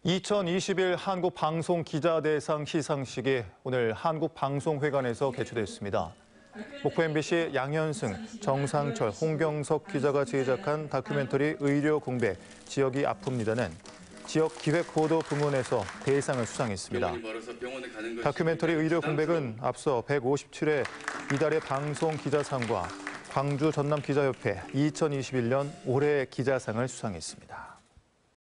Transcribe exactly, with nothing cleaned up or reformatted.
이천이십일 한국방송기자대상 시상식이 오늘 한국방송회관에서 개최됐습니다. 목포 엠비씨 양현승, 정상철, 홍경석 기자가 제작한 다큐멘터리 의료 공백, 지역이 아픕니다는 지역 기획보도 부문에서 대상을 수상했습니다. 다큐멘터리 의료 공백은 앞서 백오십칠 회 이달의 방송기자상과 광주 전남기자협회 이천이십일 년 올해의 기자상을 수상했습니다.